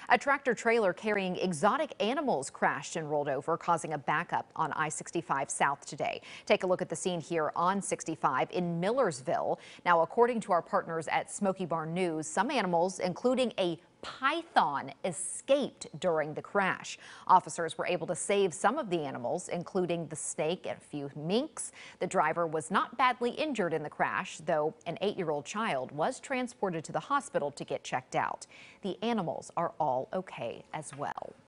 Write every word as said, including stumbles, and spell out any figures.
A tractor trailer carrying exotic animals crashed and rolled over, causing a backup on I sixty-five South today. Take a look at the scene here on sixty-five in Millersville. Now, according to our partners at Smoky Barn News, some animals, including a python, escaped during the crash. Officers were able to save some of the animals, including the snake and a few minks. The driver was not badly injured in the crash, though an eight-year-old child was transported to the hospital to get checked out. The animals are all okay as well.